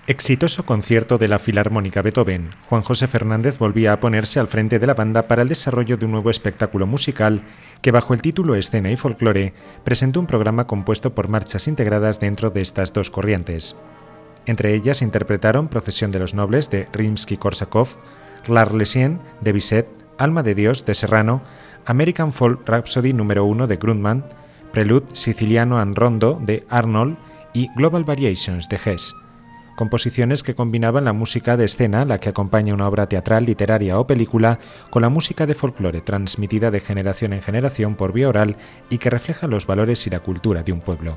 Exitoso concierto de la Filarmónica Beethoven. Juan José Fernández volvía a ponerse al frente de la banda para el desarrollo de un nuevo espectáculo musical que, bajo el título Escena y Folclore, presentó un programa compuesto por marchas integradas dentro de estas dos corrientes. Entre ellas interpretaron Procesión de los Nobles de Rimsky-Korsakov, L'Arlésienne de Bizet, Alma de Dios de Serrano, American Folk Rhapsody número 1 de Grundmann, Prelude Siciliano and Rondo de Arnold y Global Variations de Hess. Composiciones que combinaban la música de escena, la que acompaña una obra teatral, literaria o película, con la música de folclore transmitida de generación en generación por vía oral y que refleja los valores y la cultura de un pueblo.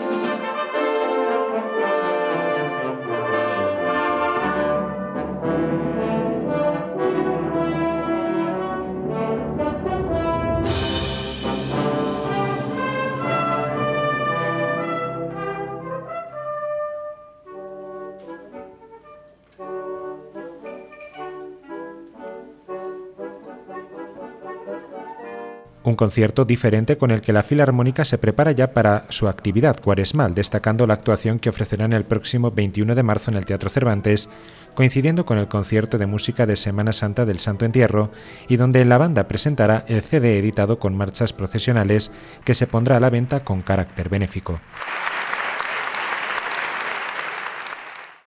Un concierto diferente con el que la Filarmónica se prepara ya para su actividad cuaresmal, destacando la actuación que ofrecerán el próximo 21 de marzo en el Teatro Cervantes, coincidiendo con el concierto de música de Semana Santa del Santo Entierro, y donde la banda presentará el CD editado con marchas procesionales que se pondrá a la venta con carácter benéfico.